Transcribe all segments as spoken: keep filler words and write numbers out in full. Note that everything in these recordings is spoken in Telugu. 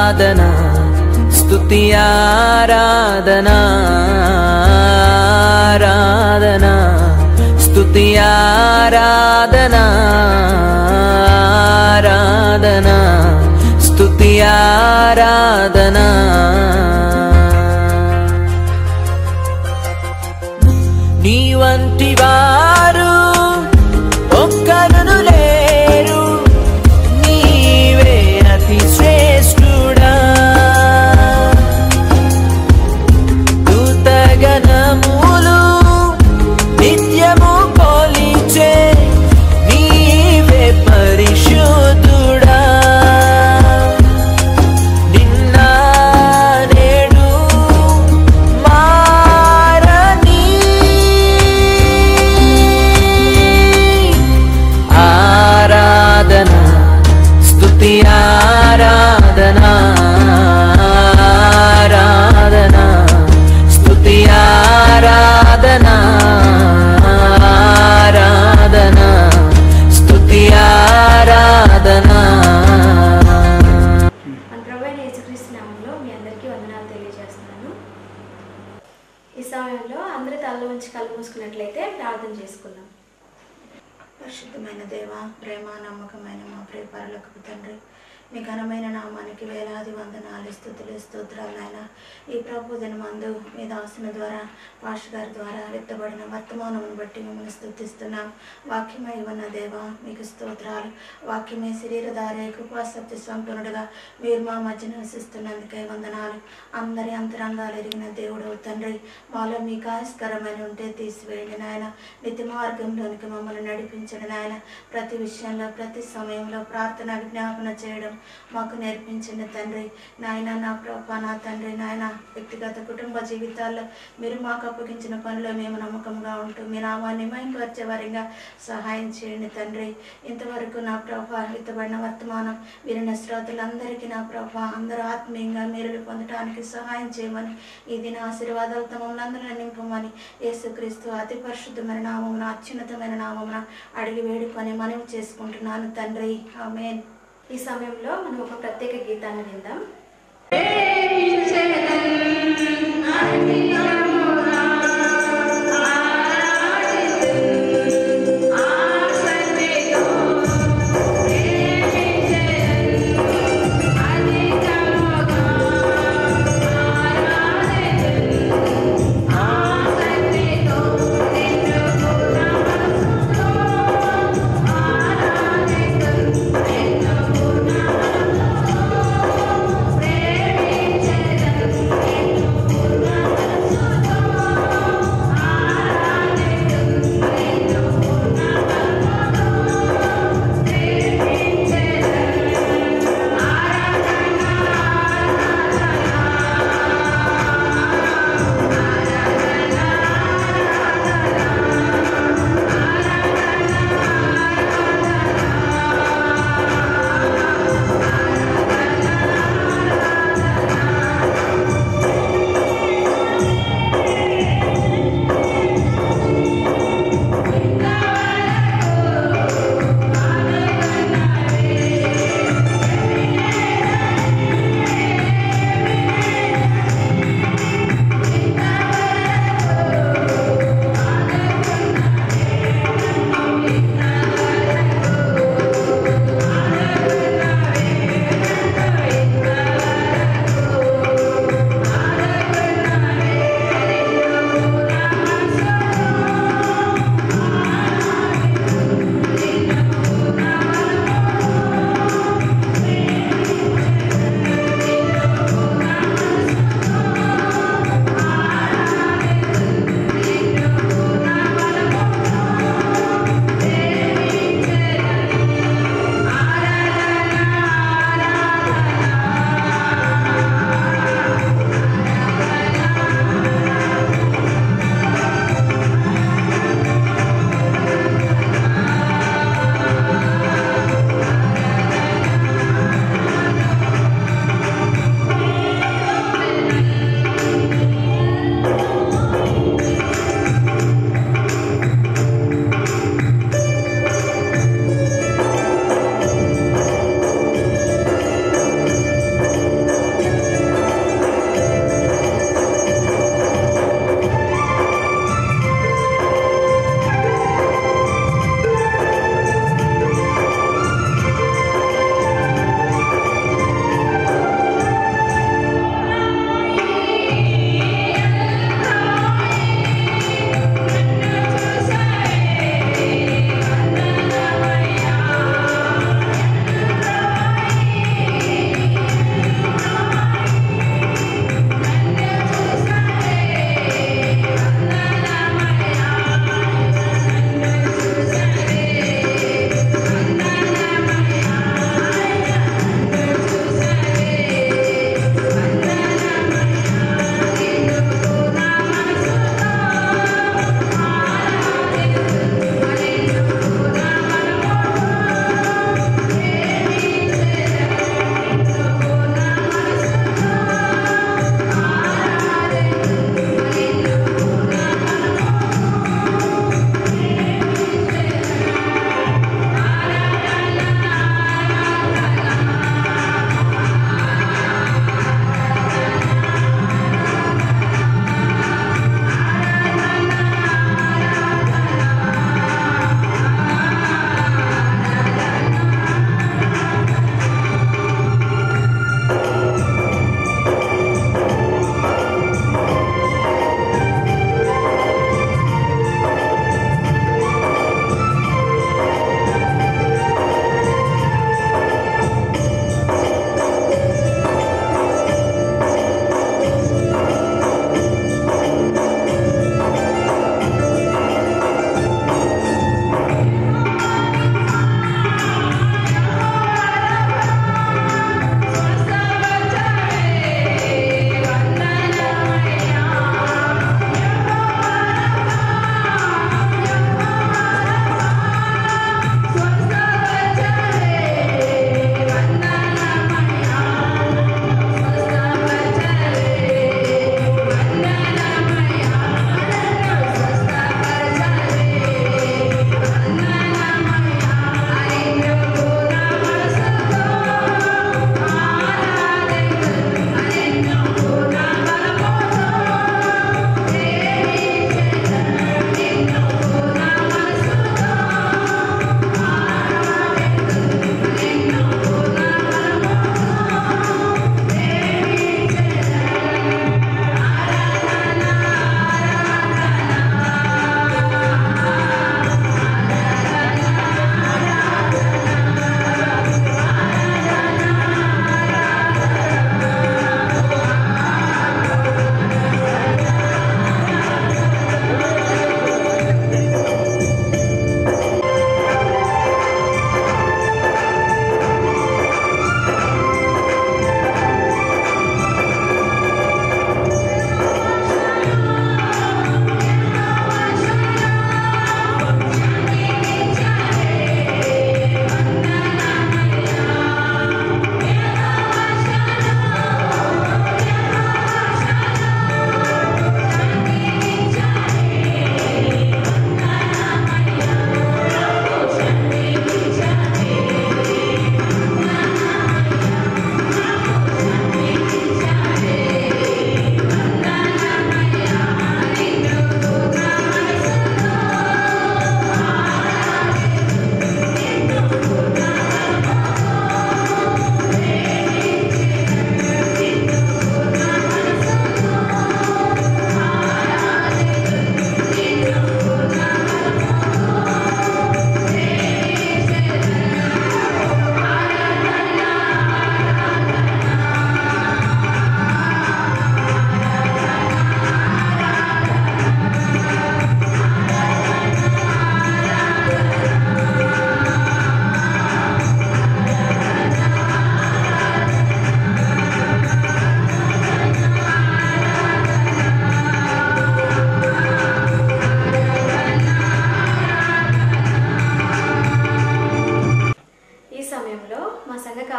ఆరాధనా స్తుతి ఆరాధనా ఆరాధనా స్తుతి ఆరాధనా ఆరాధనా స్తుతి ఆరాధనా నీ వంటి వారు ఒక్కరును లేరు నీవే అతి శ్రేష్ఠుడా దూతగణములు నిత్యము కొలిచే నీవే పరిశుద్ధుడా నిన్న నేడు మారని ఆరాధనా స్తుతి ఆరాధనా ఆరాధనా స్తుతి ఆరాధనా ఆరాధనా స్తుతి ఆరాధనా. మన ప్రభువైన యేసుక్రీస్తు నామములో మీ అందరికీ వందనాలు తెలియజేస్తున్నాను. ఈ సమయంలో అందరి తలలో ఉంచి కళ్ళు మూసుకున్నట్లయితే ప్రార్థన చేసుకుందాం. పరిశుద్ధమైన దేవ, ప్రేమ నమ్మకమైన మా ప్రియ పరలోకపు తండ్రి, మీ ఘనమైన నామానికి వేలాది వందనాలు స్తుతులు స్తోత్రాలు నాయన. ఈ ప్రభు దినమందు మీ దాసుని ద్వారా పాష గారి ద్వారా వ్యక్తపడిన వర్తమానమును బట్టి మిమ్మల్ని స్తుతిస్తున్నాం. వాక్యమై ఉన్న దేవ మీకు స్తోత్రాలు. వాక్యమే శరీరధారే కృపా సత్య సంపన్నుడుగా మీరు మా మధ్య నివసిస్తున్నందుకై వందనాలు. అందరి అంతరంగాలు ఎరిగిన దేవుడు తండ్రి, మాలో మీకు ఆయస్కరమైన ఉంటే తీసివేయండి నాయన. నిత్య మార్గంలోనికి మమ్మల్ని నడిపించండి నాయన. ప్రతి విషయంలో ప్రతి సమయంలో ప్రార్థన విజ్ఞాపన చేయడం మాకు నేర్పించండి తండ్రి. నాయన నా ప్రభా నా తండ్రి నాయన, వ్యక్తిగత కుటుంబ జీవితాల్లో మీరు మాకు అప్పగించిన పనిలో మేము నమ్మకంగా ఉంటూ మీ నామాన్ని మహిమపరిచే వారిగా సహాయం చేయండి తండ్రి. ఇంతవరకు నా ప్రభా విత్తబడిన వర్తమానం వినిన శ్రోతలందరికీ నా ప్రభా అందరూ ఆత్మీయంగా మేలు పొందడానికి సహాయం చేయమని, ఈ దిన ఆశీర్వాదాలతో మమ్మల్ని అందరూ నింపమని యేసుక్రీస్తు అతి పరిశుద్ధమైన నామమున అత్యున్నతమైన నామమున అడిగి వేడుకొని మనవి చేసుకుంటున్నాను తండ్రి. ఆమేన్. ఈ సమయంలో మనం ఒక ప్రత్యేక గీతాన్ని విందాం. Thank you.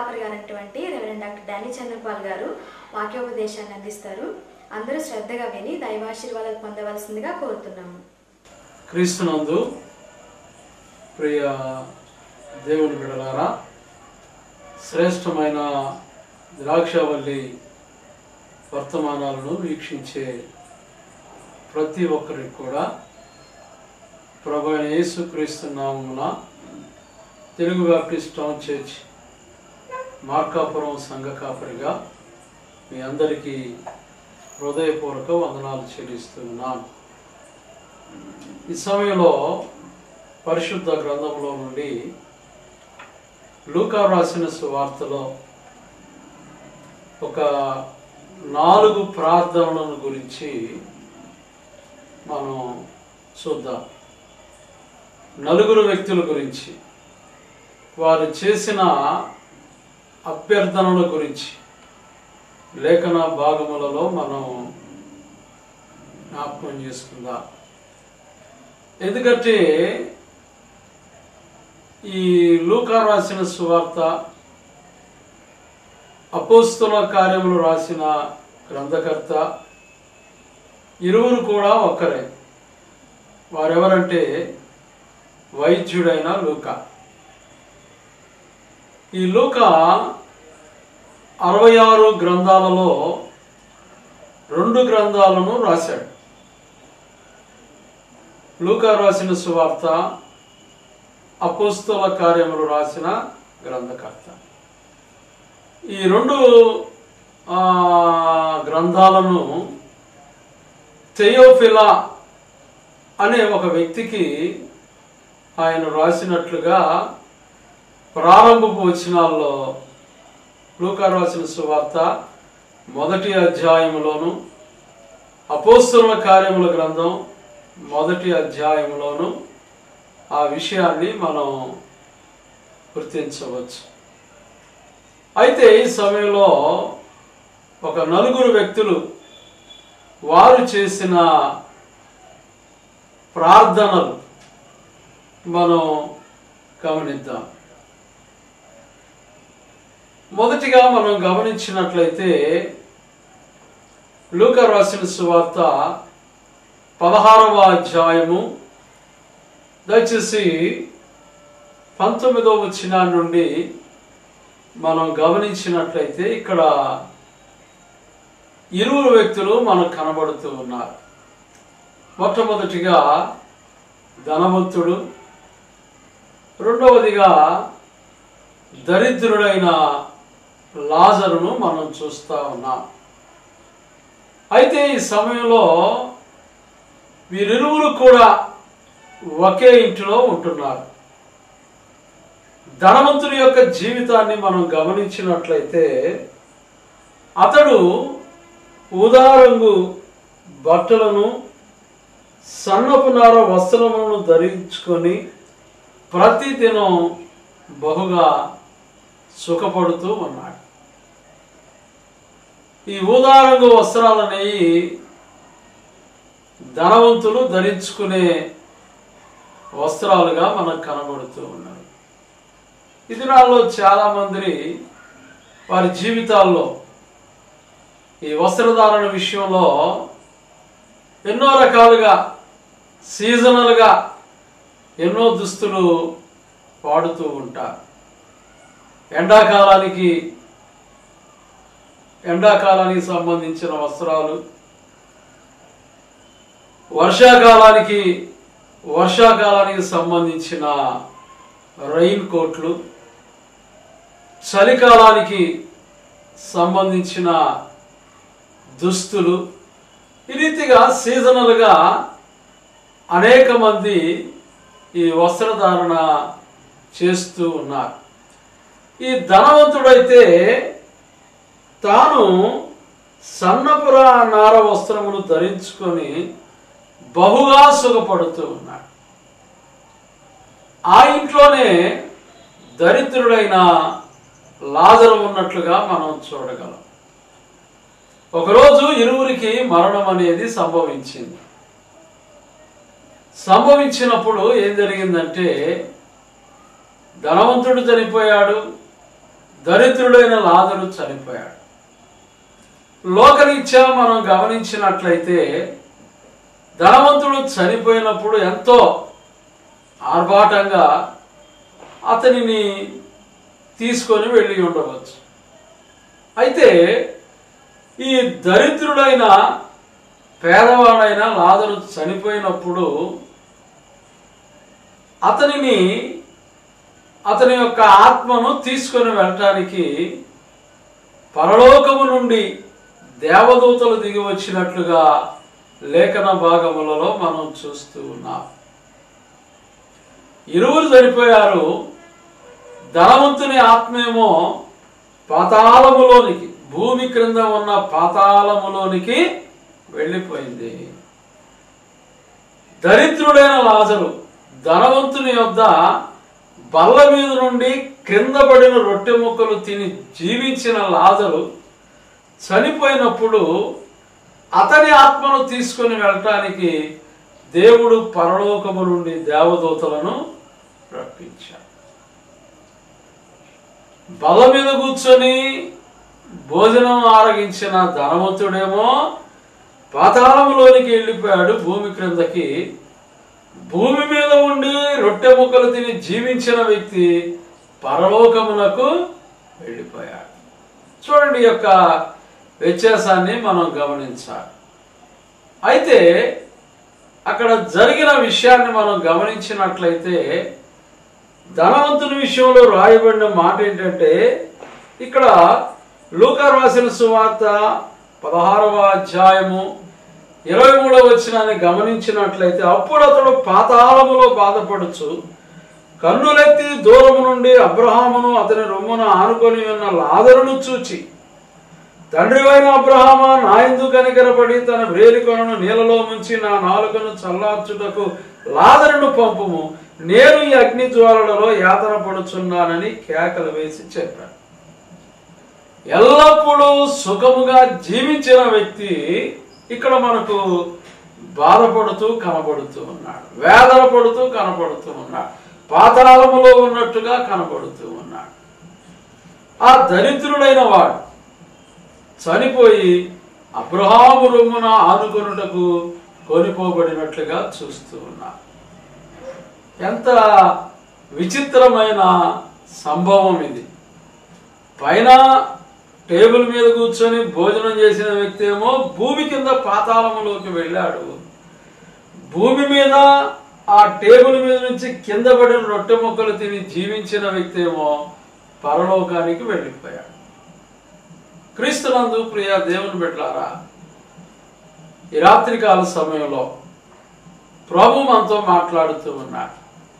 కాపరి గారైనటువంటి రెవరెండ్ డాక్టర్ డానీ చంద్రపాల్ గారు వాక్యోపదేశాన్ని అందిస్తారు. అందరూ శ్రద్ధగా విని దైవాశీర్వాదాలు పొందవలసిందిగా కోరుతున్నాము. క్రీస్తునందు ప్రియ దేవుని బిడ్డలారా, శ్రేష్టమైన ద్రాక్షావల్లి వర్తమానాలను వీక్షించే ప్రతి ఒక్కరికి కూడా ప్రభు అయిన యేసుక్రీస్తు నామమున Telugu Baptist town church Markapuram సంఘ కాపరిగా మీ అందరికీ హృదయపూర్వక వందనాలు చెల్లిస్తున్నాను. ఈ సమయంలో పరిశుద్ధ గ్రంథంలో నుండి లూకా రాసిన సువార్తలో ఒక నాలుగు ప్రార్థనలను గురించి మనం చూద్దాం. నలుగురు వ్యక్తుల గురించి, వారు చేసిన అభ్యర్థనల గురించి లేఖన భాగములలో మనం జ్ఞాపకం చేసుకుందాం. ఎందుకంటే ఈ లూకా రాసిన సువార్త, అపోస్తుల కార్యములు రాసిన గ్రంథకర్త ఇరువురు కూడా ఒక్కరే. వారెవరంటే వైద్యుడైన లూకా. ఈ లూకా అరవై ఆరు గ్రంథాలలో రెండు గ్రంథాలను రాశాడు. లూకా రాసిన సువార్త, అపోస్తుల కార్యములు రాసిన గ్రంథకర్త. ఈ రెండు గ్రంథాలను థెయోఫిలా అనే ఒక వ్యక్తికి ఆయన రాసినట్లుగా ప్రారంభపు వచనాల్లో లూకా రాసిన సువార్త మొదటి అధ్యాయంలోను, అపోస్తుల కార్యముల గ్రంథం మొదటి అధ్యాయంలోను ఆ విషయాన్ని మనం గుర్తించవచ్చు. అయితే ఈ సమయంలో ఒక నలుగురు వ్యక్తులు వారు చేసిన ప్రార్థనలు మనం గమనిద్దాం. మొదటిగా మనం గమనించినట్లయితే లూకా రాసిన సువార్త పదహారవ అధ్యాయము దయచేసి పంతొమ్మిదవ వచనం నుండి మనం గమనించినట్లయితే ఇక్కడ ఇరువురు వ్యక్తులు మనకు కనబడుతూ ఉన్నారు. మొట్టమొదటిగా ధనవంతుడు, రెండవదిగా దరిద్రుడైన లాజరును మనం చూస్తూ ఉన్నాం. అయితే ఈ సమయంలో వీరిరువురు కూడా ఒకే ఇంటిలో ఉంటున్నారు. ధనవంతుడి యొక్క జీవితాన్ని మనం గమనించినట్లయితే అతడు ఊదారంగు బట్టలను, సన్నపు నార వస్త్రములను ధరించుకొని ప్రతిదినం బహుగా సుఖపడుతూ ఉన్నాడు. ఈ ఊదారంగు వస్త్రాలనేవి ధనవంతులు ధరించుకునే వస్త్రాలుగా మనకు కనబడుతూ ఉన్నాయి. ఈ దినాల్లో చాలా మంది వారి జీవితాల్లో ఈ వస్త్రధారణ విషయంలో ఎన్నో రకాలుగా సీజనల్గా ఎన్నో దుస్తులు వాడుతూ ఉంటారు. ఎండాకాలానికి ఎండాకాలానికి సంబంధించిన వస్త్రాలు, వర్షాకాలానికి వర్షాకాలానికి సంబంధించిన రైన్ కోట్లు, చలికాలానికి సంబంధించిన దుస్తులు, ఈ రీతిగా సీజనల్గా అనేక మంది ఈ వస్త్రధారణ చేస్తూ ఉన్నారు. ఈ ధనవంతుడైతే తాను సన్నపుర నార వస్త్రమును ధరించుకొని బహుగా సుఖపడుతూ ఉన్నాడు. ఆ ఇంట్లోనే దరిద్రుడైన లాజరు ఉన్నట్లుగా మనం చూడగలం. ఒకరోజు ఇరువురికి మరణం అనేది సంభవించింది. సంభవించినప్పుడు ఏం జరిగిందంటే ధనవంతుడు చనిపోయాడు, దరిద్రుడైన లాజరు చనిపోయాడు. లోకరీత్యా మనం గమనించినట్లయితే ధనవంతుడు చనిపోయినప్పుడు ఎంతో ఆర్భాటంగా అతనిని తీసుకొని వెళ్ళి ఉండవచ్చు. అయితే ఈ దరిద్రుడైన పేదవాడైన లాజరు చనిపోయినప్పుడు అతనిని అతని యొక్క ఆత్మను తీసుకొని వెళ్ళటానికి పరలోకము నుండి దేవదూతలు దిగి వచ్చినట్లుగా లేఖన భాగములలో మనం చూస్తూ ఉన్నాం. ఇరువురు చనిపోయారు. ధనవంతుని ఆత్మేమో పాతాళములోనికి, భూమి క్రింద ఉన్న పాతాళములోనికి వెళ్ళిపోయింది. దరిద్రుడైన లాజరు ధనవంతుని యొద్ద బల్ల మీద నుండి క్రింద పడిన రొట్టె ముక్కలు తిని జీవించిన లాజరు చనిపోయినప్పుడు అతని ఆత్మను తీసుకొని వెళ్ళటానికి దేవుడు పరలోకము నుండి దేవదూతలను రప్పించాడు. బల్ల మీద కూర్చొని భోజనం ఆరగించిన ధనవంతుడేమో పాతాళంలోనికి వెళ్ళిపోయాడు, భూమి క్రిందకి. భూమి మీద ఉండి రొట్టె ముక్కలు తిని జీవించిన వ్యక్తి పరలోకమునకు వెళ్ళిపోయాడు. చూడండి, ఈ యొక్క వ్యత్యాసాన్ని మనం గమనించాలి. అయితే అక్కడ జరిగిన విషయాన్ని మనం గమనించినట్లయితే ధనవంతుని విషయంలో రాయబడిన మాట ఏంటంటే, ఇక్కడ లూకా రాసిన సువార్త పదహారవ అధ్యాయము ఇరవై మూడవ వచనాన్ని గమనించినట్లయితే, అప్పుడు అతడు పాతాళములో బాధపడుచు కన్నులెత్తి దూరము నుండి అబ్రహామును అతని రొమ్మున ఆనుకొని ఉన్న లాజరును చూచి, తండ్రివైన అబ్రహామా, నా యందు కనికరపడి తన వేలికొనను నీళ్ళలో ముంచి నా నాలుకను చల్లార్చుటకు లాజరును పంపుము, నేను ఈ అగ్ని జ్వాలలలో యాతన పడుచున్నానని కేకలు వేసి చెప్పాడు. ఎల్లప్పుడూ సుఖముగా జీవించిన వ్యక్తి ఇక్కడ మనకు బాధపడుతూ కనబడుతూ ఉన్నాడు, వేదన పడుతూ కనబడుతూ ఉన్నాడు, పాతాళములో ఉన్నట్టుగా కనబడుతూ ఉన్నాడు. ఆ దరిద్రుడైన వాడు చనిపోయి అబ్రహాము రొమ్మున ఆనుకొనుటకు కొనిపోబడినట్లుగా చూస్తూ ఉన్నాడు. ఎంత విచిత్రమైన సంభవం ఇది! పైన టేబుల్ మీద కూర్చొని భోజనం చేసిన వ్యక్తి ఏమో భూమి కింద పాతాళములోకి వెళ్ళాడు. భూమి మీద ఆ టేబుల్ మీద నుంచి కింద పడిన రొట్టె ముక్కలు తిని జీవించిన వ్యక్తి ఏమో పరలోకానికి వెళ్ళిపోయాడు. క్రీస్తునందు ప్రియ దేవుని బిడ్డలారా, ఈ రాత్రికాల సమయంలో ప్రభు మనతో మాట్లాడుతూ ఉన్నాడు.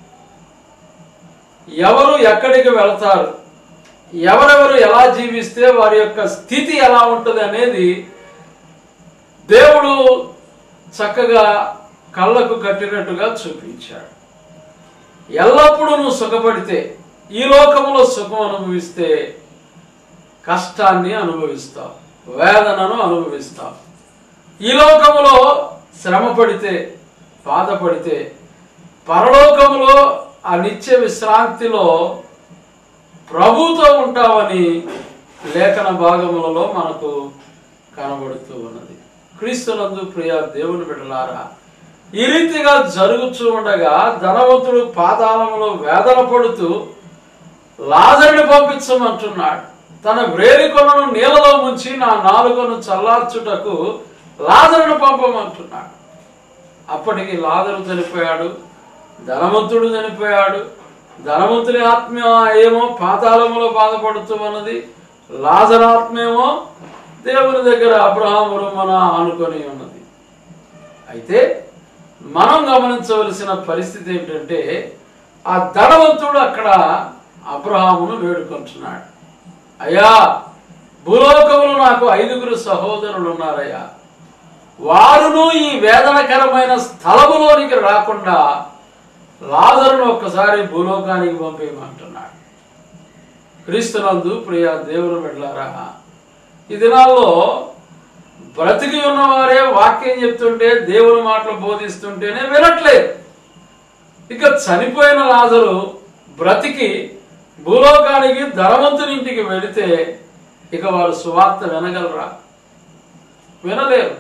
ఎవరు ఎక్కడికి వెళతారు, ఎవరెవరు ఎలా జీవిస్తే వారి యొక్క స్థితి ఎలా ఉంటుంది అనేది దేవుడు చక్కగా కళ్ళకు కట్టినట్టుగా చూపించాడు. ఎల్లప్పుడూ నువ్వు సుఖపడితే, ఈ లోకంలో సుఖం అనుభవిస్తే కష్టాన్ని అనుభవిస్తావు, వేదనను అనుభవిస్తావు. ఈ లోకములో శ్రమ పడితే, బాధపడితే పరలోకములో ఆ నిత్య విశ్రాంతిలో ప్రభుతో ఉంటావని లేఖన భాగములలో మనకు కనబడుతూ ఉన్నది. క్రీస్తునందు ప్రియ దేవుని బిడ్డలారా, ఈ రీతిగా జరుగుతూ ఉండగా ధనవంతుడు పాతాళములో వేదన పడుతూ లాజరుని పంపించమంటున్నాడు. తన వ్రేలికొనను నీళ్ళలో ముంచి నా నాలుకను చల్లార్చుటకు లాజరును పంపమంటున్నాడు. అప్పటికి లాజరు చనిపోయాడు, ధనవంతుడు చనిపోయాడు. ధనవంతుని ఆత్మ ఏమో పాతాళములో బాధపడుతూ ఉన్నది, లాజరు ఆత్మేమో దేవుని దగ్గర అబ్రహాము రొమ్మున ఆనుకొని ఉన్నది. అయితే మనం గమనించవలసిన పరిస్థితి ఏంటంటే, ఆ ధనవంతుడు అక్కడ అబ్రహామును వేడుకుంటున్నాడు. అయ్యా, భూలోకములు నాకు ఐదుగురు సహోదరులు ఉన్నారయ్యా, వారును ఈ వేదనకరమైన స్థలములోనికి రాకుండా లాజరును ఒక్కసారి భూలోకానికి పంపేయమంటున్నాడు. క్రీస్తునందు ప్రియ దేవుని బిడ్డలారా, ఈ దినాల్లో బ్రతికి ఉన్నవారే వాక్యం చెప్తుంటే, దేవుని మాటలు బోధిస్తుంటేనే వినట్లేదు. ఇక చనిపోయిన లాజరు బ్రతికి భూలోకానికి ధనవంతుని ఇంటికి వెళితే ఇక వారు సువార్త వినగలరా? వినలేరు.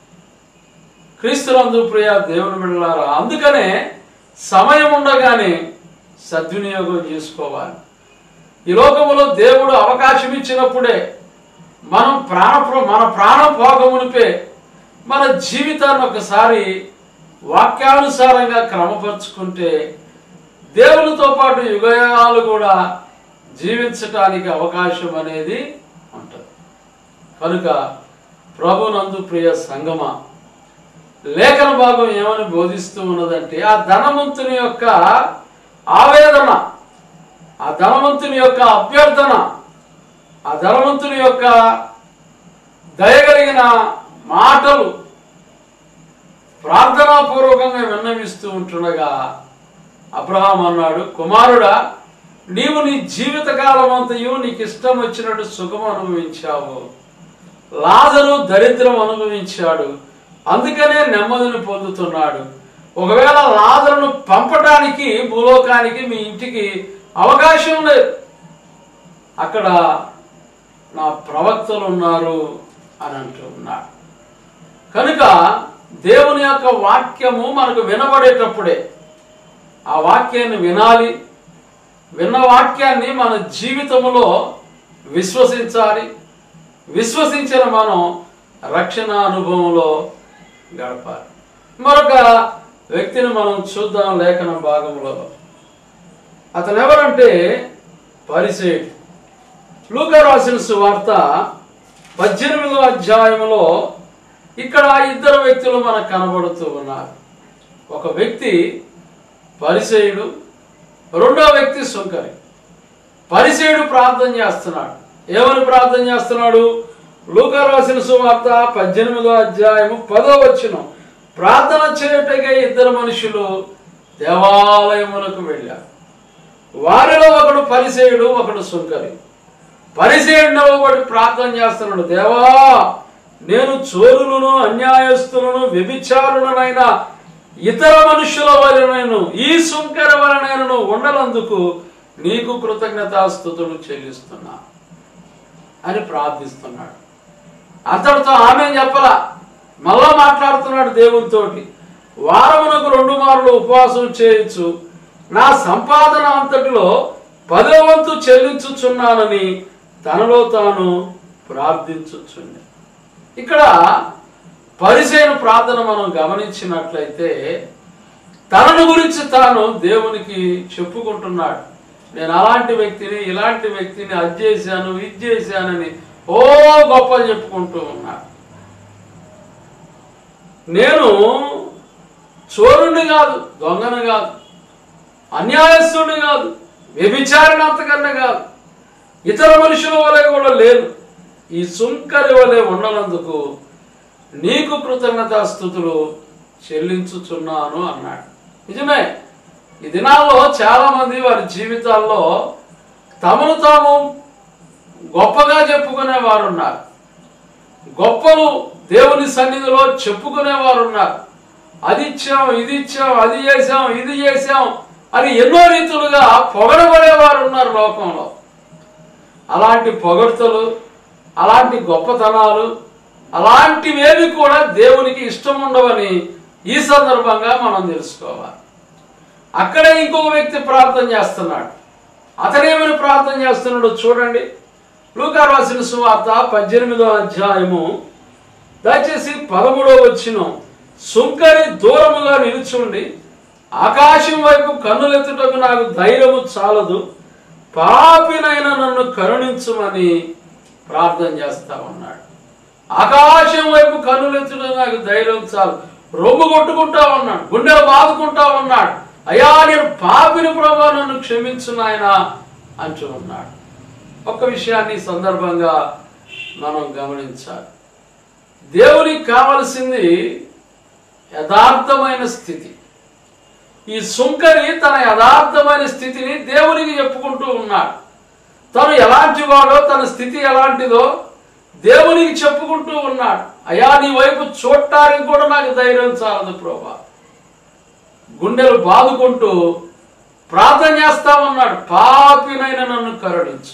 క్రీస్తునందు ప్రియ దేవుని బిడ్డలారా, అందుకనే సమయం ఉండగానే సద్వినియోగం చేసుకోవాలి. ఈ లోకములో దేవుడు అవకాశం ఇచ్చినప్పుడే మనం ప్రాణ మన ప్రాణం పోకమునిపే మన జీవితాన్ని ఒకసారి వాక్యానుసారంగా క్రమపరుచుకుంటే దేవునితో పాటు యుగయాలు కూడా జీవించటానికి అవకాశం అనేది ఉంటుంది. కనుక ప్రభునందు ప్రియ సంగమా, లేఖన భాగం ఏమని బోధిస్తూ ఉన్నదంటే, ఆ ధనవంతుని యొక్క ఆవేదన, ఆ ధనవంతుని యొక్క అభ్యర్థన, ఆ ధనవంతుని యొక్క దయగలిగిన మాటలు ప్రార్థనాపూర్వకంగా విన్నవిస్తూ ఉంటుండగా అబ్రహాం అన్నాడు, కుమారుడా, నీవు నీ జీవితకాలం అంతయు నీకు ఇష్టం వచ్చినట్టు సుఖం అనుభవించావు, లాజరు దరిద్రం అనుభవించాడు, అందుకనే నెమ్మదిని పొందుతున్నాడు. ఒకవేళ లాజరును పంపటానికి భూలోకానికి మీ ఇంటికి అవకాశం లేదు, అక్కడ నా ప్రవక్తలు ఉన్నారు అని అంటూ ఉన్నాడు. కనుక దేవుని యొక్క వాక్యము మనకు వినబడేటప్పుడే ఆ వాక్యాన్ని వినాలి. విన్న వాక్యాన్ని మన జీవితంలో విశ్వసించాలి. విశ్వసించిన మనం రక్షణ అనుభవంలో గడపాలి. మరొక వ్యక్తిని మనం చూద్దాం లేఖన భాగంలో. అతను ఎవరంటే పరిసయ్యుడు. లూకా రాసిన సువార్త పద్దెనిమిదవ అధ్యాయంలో ఇక్కడ ఇద్దరు వ్యక్తులు మనకు కనబడుతూ ఉన్నారు. ఒక వ్యక్తి పరిసయ్యుడు, రెండో వ్యక్తి సుంకరి. పరిసయ్యుడు ప్రార్థన చేస్తున్నాడు. ఏమని ప్రార్థన చేస్తున్నాడు? లూకా రాసిన సువార్త పద్దెనిమిదో అధ్యాయము పదో వచనం, ప్రార్థన చేయుటకై ఇద్దరు మనుషులు దేవాలయమునకు వెళ్ళారు. వారిలో ఒకడు పరిసయ్యుడు, ఒకడు సుంకరి. పరిసయ్యుడు ఒకటి ప్రార్థన చేస్తున్నాడు, దేవా, నేను చోరులను, అన్యాయస్తులను, వ్యభిచారులనైనా ఇతర మనుషుల వలనను ఈ సుంకర వలనను ఉండనందుకు నీకు కృతజ్ఞతాస్తుతులు చెల్లిస్తున్నా అని ప్రార్థిస్తున్నాడు. అతడితో ఆమె చెప్పలా, మళ్ళా మాట్లాడుతున్నాడు దేవునితోటి. వారమునకు రెండు మార్లు ఉపవాసం చేయొచ్చు, నా సంపాదన అంతటిలో పదో వంతు చెల్లించుచున్నానని తనలో తాను ప్రార్థించుచుండే. ఇక్కడ పరిసయ్యుని ప్రార్థన మనం గమనించినట్లయితే తనను గురించి తాను దేవునికి చెప్పుకుంటున్నాడు. నేను అలాంటి వ్యక్తిని, ఇలాంటి వ్యక్తిని, అది చేశాను, ఇది చేశానని ఓ గొప్పలు చెప్పుకుంటూ ఉన్నాడు. నేను చోరుని కాదు, దొంగను కాదు, అన్యాయస్తుడిని కాదు, వ్యభిచారిని అంతకన్నా కాదు, ఇతర మనుషుల వలె కూడా లేను, ఈ సుంకరి వలె ఉండనందుకు నీకు కృతజ్ఞతాస్తుతులు చెల్లించుచున్నాను అన్నాడు. నిజమే, ఈ దినాల్లో చాలా మంది వారి జీవితాల్లో తమను తాము గొప్పగా చెప్పుకునే వారు ఉన్నారు. గొప్పలు దేవుని సన్నిధిలో చెప్పుకునే వారు ఉన్నారు. అది ఇచ్చాం, ఇది ఇచ్చాం, అది చేసాం, ఇది చేసాం అని ఎన్నో రీతులుగా పొగడబడేవారు ఉన్నారు లోకంలో. అలాంటి పొగడ్తలు, అలాంటి గొప్పతనాలు, అలాంటివేవి కూడా దేవునికి ఇష్టం ఉండవని ఈ సందర్భంగా మనం తెలుసుకోవాలి. అక్కడే ఇంకొక వ్యక్తి ప్రార్థన చేస్తున్నాడు. అతనేమని ప్రార్థన చేస్తున్నాడో చూడండి. లూకా రాసిన సువార్త పద్దెనిమిదో అధ్యాయము దయచేసి పదమూడో వచనం, సుంకరి దూరముగా నిలుచుండి ఆకాశం వైపు కన్నులెత్తుటకు నాకు ధైర్యము చాలదు, పాపినైనా నన్ను కరుణించుమని ప్రార్థన చేస్తా ఉన్నాడు. ఆకాశం వైపు కన్నులెత్తుటకు నాకు ధైర్యం చాలు, రొమ్ము కొట్టుకుంటా ఉన్నాడు, గుండెలు బాదుకుంటా ఉన్నాడు, అయ్యా నేను పాపిని ప్రభువా నన్ను క్షమించు నాయనా అంటూ ఉన్నాడు. ఒక్క విషయాన్ని సందర్భంగా మనం గమనించాలి. దేవునికి కావలసింది యథార్థమైన స్థితి. ఈ సుంకరి తన యథార్థమైన స్థితిని దేవునికి చెప్పుకుంటూ ఉన్నాడు. తను ఎలాంటి వాడో, తన స్థితి ఎలాంటిదో దేవునికి చెప్పుకుంటూ ఉన్నాడు. అయ్యా నీ వైపు చూడటానికి కూడా నాకు ధైర్యం చాలదు ప్రభువా. గుండెలు బాదుకుంటూ ప్రార్థన చేస్తా ఉన్నాడు, పాపినైన నన్ను కరుణించు.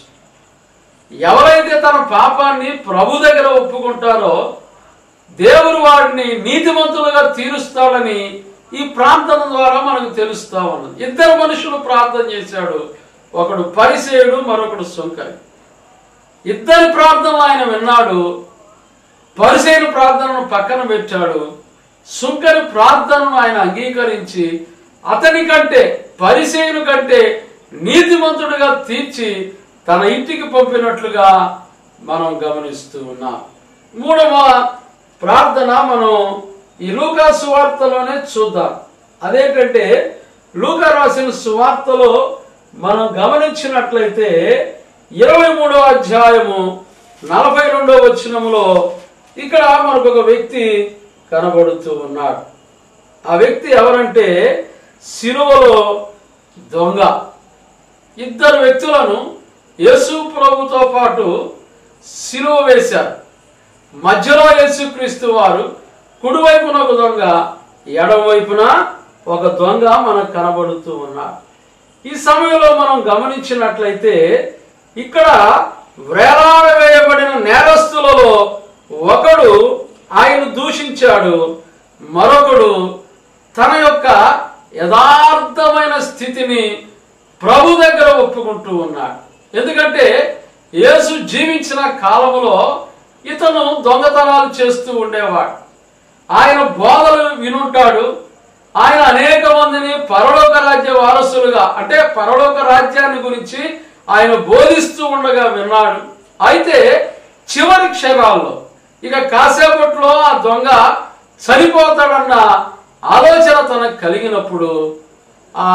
ఎవరైతే తన పాపాన్ని ప్రభు దగ్గర ఒప్పుకుంటారో దేవుడు వాడిని నీతిమంతులుగా తీరుస్తాడని ఈ ప్రార్థన ద్వారా మనకు తెలుస్తా ఉన్నది. ఇద్దరు మనుషులు ప్రార్థన చేశాడు, ఒకడు పరిసేయుడు, మరొకడు సుంకరి. ఇద్దరి ప్రార్థనలు ఆయన విన్నాడు. పరిసేయుని ప్రార్థనను పక్కన పెట్టాడు, సుంకరి ప్రార్థనను ఆయన అంగీకరించి అతని కంటే పరిసేయుని కంటే నీతిమంతుడిగా తీర్చి తన ఇంటికి పంపినట్లుగా మనం గమనిస్తూ ఉన్నాం. మూడవ ప్రార్థన మనం ఈ లూకా సువార్తలోనే చూద్దాం. అదేంటంటే లూకా రాసిన సువార్తలో మనం గమనించినట్లయితే ఇరవై మూడవ అధ్యాయము నలభై రెండవ వచనములో ఇక్కడ మనకు ఒక వ్యక్తి కనబడుతూ ఉన్నాడు. ఆ వ్యక్తి ఎవరంటే సిలువలో దొంగ. ఇద్దరు వ్యక్తులను యేసు ప్రభుతో పాటు సిలువ వేశారు. మధ్యలో యేసుక్రీస్తు వారు, కుడివైపున ఒక దొంగ, ఎడమవైపున ఒక దొంగ మనకు కనబడుతూ ఉన్నారు. ఈ సమయంలో మనం గమనించినట్లయితే ఇక్కడ వేలాడ వేయబడిన నేరస్తులలో ఒకడు ఆయన దూషించాడు, మరొకడు తన యొక్క యథార్థమైన స్థితిని ప్రభు దగ్గర ఒప్పుకుంటూ ఉన్నాడు. ఎందుకంటే యేసు జీవించిన కాలంలో ఇతను దొంగతనాలు చేస్తూ ఉండేవాడు. ఆయన బోధలు వినుంటాడు. ఆయన అనేక మందిని పరలోక రాజ్య వారసులుగా, అంటే పరలోక రాజ్యాన్ని గురించి ఆయన బోధిస్తూ ఉండగా విన్నాడు. అయితే చివరి క్షణాల్లో ఇక కాసేపట్లో ఆ దొంగ చనిపోతాడన్న ఆలోచన తనకు కలిగినప్పుడు ఆ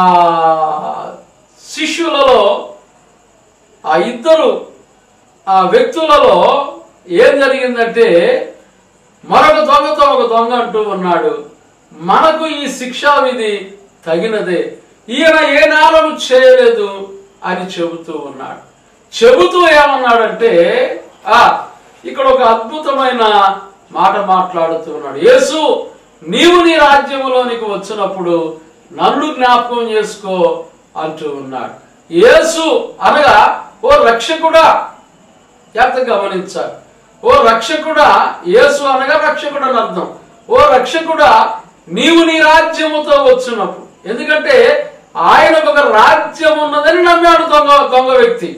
శిష్యులలో ఆ ఇద్దరు ఆ వ్యక్తులలో ఏం జరిగిందంటే మరొక దొంగతో ఒక దొంగ అంటూ ఉన్నాడు, మనకు ఈ శిక్షా విధి తగినదే, ఈయన ఏ నేరము చేయలేదు అని చెబుతూ ఉన్నాడు. చెబుతూ ఏమన్నాడంటే ఆ ఇక్కడ ఒక అద్భుతమైన మాట మాట్లాడుతూ ఉన్నాడు. యేసు, నీవు నీ రాజ్యములోనికి వచ్చినప్పుడు నన్ను జ్ఞాపకం చేసుకో అంటూ ఉన్నాడు. యేసు అనగా ఓ రక్షకుడా, ఎంత గమనించాలి. ఓ రక్షకుడా, యేసు అనగా రక్షకుడు అని అర్థం. ఓ రక్షకుడా, నీవు నీ రాజ్యముతో వచ్చినప్పుడు, ఎందుకంటే ఆయనకు ఒక రాజ్యం ఉన్నదని నమ్మాడు దొంగ దొంగ వ్యక్తి.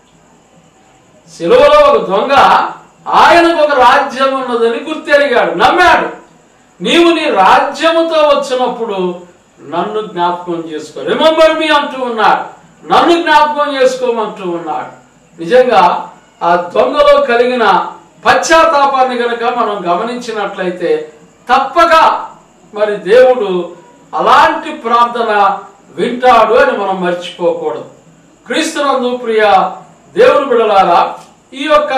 సిలువలో ఒక దొంగ ఆయనకు ఒక రాజ్యం ఉన్నదని గుర్తెరిగాడు, నమ్మాడు. నీవు నీ రాజ్యముతో వచ్చినప్పుడు నన్ను జ్ఞాపకం చేసుకో, రిమెంబర్ మీ అంటూ ఉన్నాడు, నన్ను జ్ఞాపకం చేసుకోమంటూ ఉన్నాడు. నిజంగా ఆ దొంగలో కలిగిన పశ్చాత్తాపాన్ని గనక మనం గమనించినట్లయితే తప్పక మరి దేవుడు అలాంటి ప్రార్థన వింటాడు అని మనం మర్చిపోకూడదు. క్రీస్తునందు ప్రియ దేవుని బిడ్డలారా, ఈ యొక్క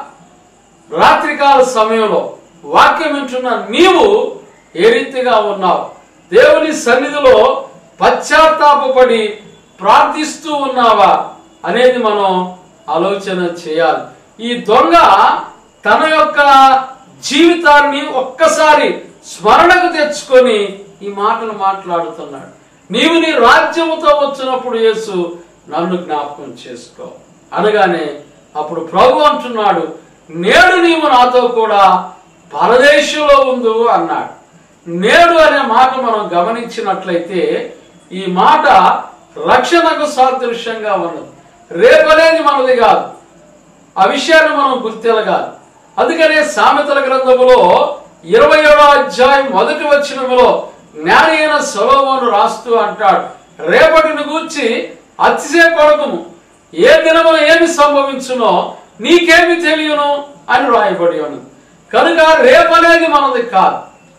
రాత్రికాల సమయంలో వాక్యం వింటున్న నీవు ఏ రీతిగా ఉన్నావు? దేవుని సన్నిధిలో పశ్చాత్తాపపడి ప్రార్థిస్తూ ఉన్నావా అనేది మనం ఆలోచన చేయాలి. ఈ దొంగ తన యొక్క జీవితాన్ని ఒక్కసారి స్మరణకు తెచ్చుకొని ఈ మాటలు మాట్లాడుతున్నాడు. నీవు నీ రాజ్యముతో వచ్చినప్పుడు యేసు నన్ను జ్ఞాపకం చేసుకో అనగానే అప్పుడు ప్రభు అంటున్నాడు, నేడు నీవు నాతో కూడా పరదేశంలో ఉండు అన్నాడు. నేడు అనే మాట మనం గమనించినట్లయితే ఈ మాట రక్షణకు సాదృశ్యంగా ఉన్నది. రేపనేది మనది కాదు, ఆ విషయాన్ని మనం గుర్తెలగాలి. అందుకనే సామెతల గ్రంథములో ఇరవై ఏడో అధ్యాయం మొదటి వచనములో జ్ఞాని అయిన సొలొమోను రాస్తూ అంటాడు, రేపటిని గూర్చి అతిశయపడకుము, ఏ దినమున ఏమి సంభవించునో నీకేమి తెలియను అని రాయబడి ఉన్నది. కనుక రేపనేది మనది కాదు,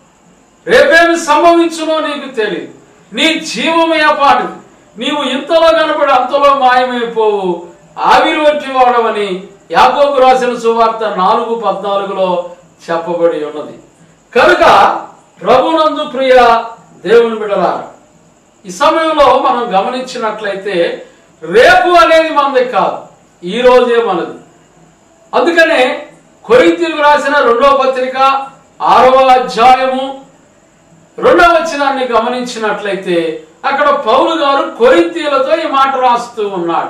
రేపేమి సంభవించునో నీకు తెలియదు. నీ జీవమే అపాటిది, నీవు ఇంతలో కనబడి అంతలో మాయమైపోవు, ఆవిరి వంటి వాడవని యాకోబు రాసిన సువార్త నాలుగు పద్నాలుగులో చెప్పబడి ఉన్నది. కనుక ప్రభునందు ప్రియ దేవుని బిడ్డలారా, ఈ సమయంలో మనం గమనించినట్లయితే రేపు అనేది మనది కాదు, ఈ రోజే మనది. అందుకనే కొరింథీయులకు రాసిన రెండవ పత్రిక ఆరవ అధ్యాయము రెండవ వచనాన్ని గమనించినట్లయితే అక్కడ పౌలు గారు కొరింథీయులతో ఈ మాట రాస్తూ ఉన్నాడు.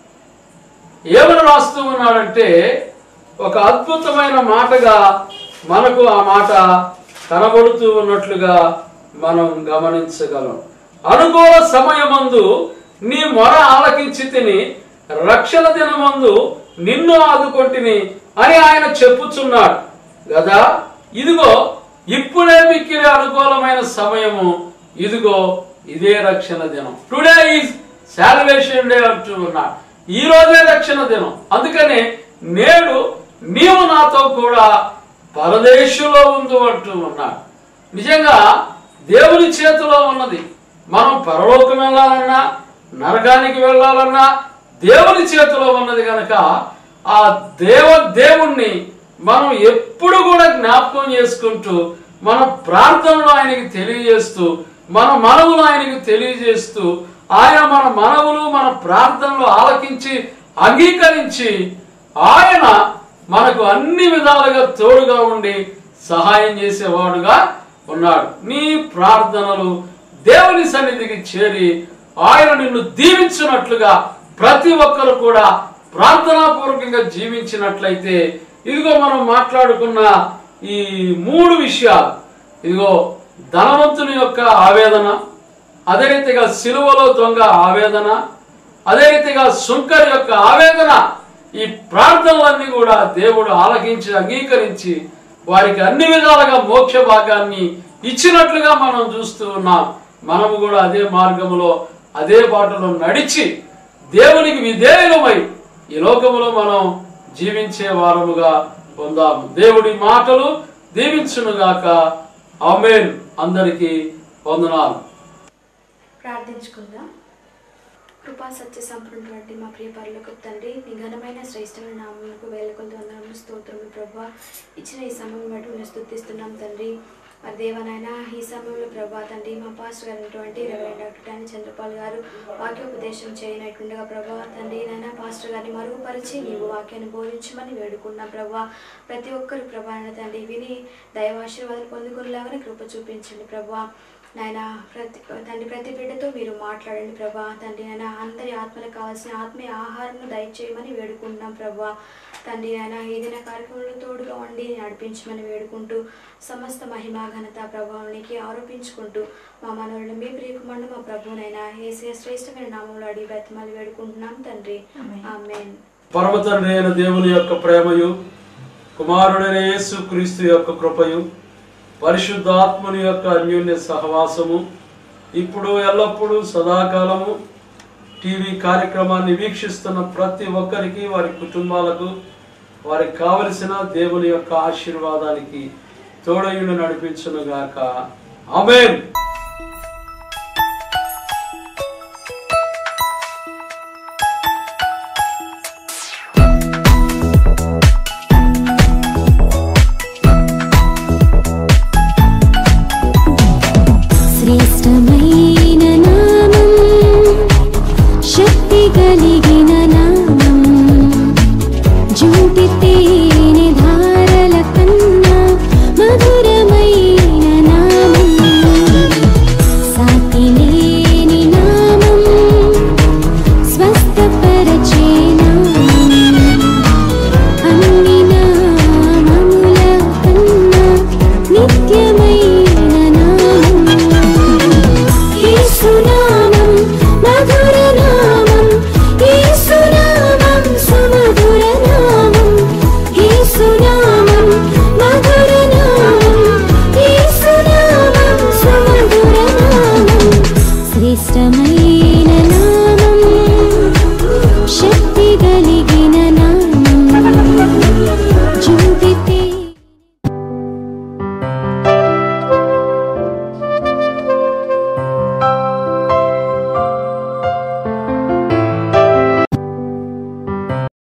ఏమని రాస్తూ ఉన్నాడంటే ఒక అద్భుతమైన మాటగా మనకు ఆ మాట కనబడుతూ ఉన్నట్లుగా మనం గమనించగలం. అనుకూల సమయమందు నీ మొర ఆలకించి తిని, రక్షణ దినమందు నిన్ను ఆదుకొంటిని అని ఆయన చెప్పుచున్నాడు కదా. ఇదిగో ఇప్పుడే మిక్కిలి అనుకూలమైన సమయము, ఇదిగో ఇదే రక్షణ దినం. టుడే ఈజ్ సాల్వేషన్ డే అంటూ ఉన్నాడు. ఈ రోజే రక్షణ దినం. అందుకని నేడు నీవు నాతో కూడా పరదేశంలో ఉండు అంటూ ఉన్నాడు. నిజంగా దేవుని చేతిలో ఉన్నది. మనం పరలోకం వెళ్ళాలన్నా నరకానికి వెళ్ళాలన్నా దేవుని చేతిలో ఉన్నది కనుక ఆ దేవ దేవుణ్ణి మనం ఎప్పుడు కూడా జ్ఞాపకం చేసుకుంటూ మన ప్రార్థనలు ఆయనకి తెలియజేస్తూ మన మనవులు ఆయనకి తెలియజేస్తూ ఆయన మన మనవులు మన ప్రార్థనలు ఆలకించి అంగీకరించి ఆయన మనకు అన్ని విధాలుగా తోడుగా ఉండి సహాయం చేసేవాడుగా ఉన్నాడు. నీ ప్రార్థనలు దేవుని సన్నిధికి చేరి ఆయన నిన్ను దీవించినట్లుగా ప్రతి ఒక్కరు కూడా ప్రార్థనాపూర్వకంగా జీవించినట్లయితే ఇదిగో మనం మాట్లాడుకున్న ఈ మూడు విషయాలు, ఇదిగో ధనవంతుని యొక్క ఆవేదన, అదే రీతిగా సిలువలో దొంగ ఆవేదన, అదే రీతిగా సుంకరి యొక్క ఆవేదన, ఈ ప్రార్థనలన్నీ కూడా దేవుడు ఆలకించి అంగీకరించి వారికి అన్ని విధాలుగా మోక్ష భాగాన్ని ఇచ్చినట్లుగా మనం చూస్తూ ఉన్నాం. మనము కూడా అదే మార్గములో అదే బాటలో నడిచి దేవునికి విధేయులమై ఈ లోకములో మనం జీవించే వారముగా పొందాము. దేవుడి మాటలు దీవించునుగాక. ఆమేన్. అందరికీ వందనాలు. ప్రార్థించుకుందాం. కృపా సత్య సంపూర్ణటువంటి మా ప్రియ పరలోకపు తండ్రి, నీ ఘనమైన శ్రేష్టమైన నామములకు వేల కొలది వందనములు స్తోత్రములు ప్రభువా. ఇచ్చిన ఈ సమయం బట్టి మేము స్తుతిస్తున్నాం తండ్రి. మరి దేవనైనా ఈ సమయంలో ప్రభా తండ్రి మా పాస్టర్ గారు అయినటువంటి రెవరెండ్ డాక్టర్ టాని చంద్రపాల్ గారు వాక్యోపదేశం చేయనట్లుండగా ప్రభా తండ్రి నైనా పాస్టర్ గారిని మరుగుపరిచి నీవు వాక్యాన్ని బోధించమని వేడుకున్నాం ప్రభా. ప్రతి ఒక్కరు ప్రభా తండ్రి విని దైవాశీర్వాదాలు పొందుకునేలాగానే కృప చూపించండి ప్రభా. నాయన ప్రతి తండ్రి ప్రతి బిడ్డతో మీరు మాట్లాడండి ప్రభా. తండ్రి నాయన అందరి ఆత్మలకు కావాల్సిన ఆత్మీయ ఆహారంను దయచేయమని వేడుకుంటున్నాం ప్రభా. తండ్రి నాయన ఏదైనా కార్యక్రమంలో తోడుగా ఉండి నడిపించమని వేడుకుంటూ సమస్త మహిమా ఘనత ప్రభావానికి ఆరోపించుకుంటూ మా మనవులను మీ ప్రియకుమారుడు మా ప్రభువునైనా యేసయ్య శ్రేష్టమైన నామంలో అడిగి బతిమాలి వేడుకుంటున్నాం తండ్రి. ఆమేన్. పరమ తండ్రి అయిన దేవుని యొక్క ప్రేమయు, కుమారుడైన యేసు క్రీస్తు యొక్క కృపయు, పరిశుద్ధాత్మని యొక్క అన్యోన్య సహవాసము ఇప్పుడు ఎల్లప్పుడూ సదాకాలము టీవీ కార్యక్రమాన్ని వీక్షిస్తున్న ప్రతి ఒక్కరికి, వారి కుటుంబాలకు, వారికి కావలసిన దేవుని యొక్క ఆశీర్వాదానికి తోడయుడు నడిపించునుగాక. ఆమేన్. శ్రేష్టమైన నామం, శక్తి కలిగిన నామం, జ్యోతి తేనె ధారల కన్నా మధురమైన నామం, సాటి లేని నామం, స్వస్థపరచే నామం, అన్ని నామముల కన్నా నిత్యమైన నామం, యేసునామం మధుర నామం, యేసునామం సుమధుర నామం, యేసునామం మధుర నామం, యేసునామం సుమధుర నామం, శ్రేష్టమైన నామం,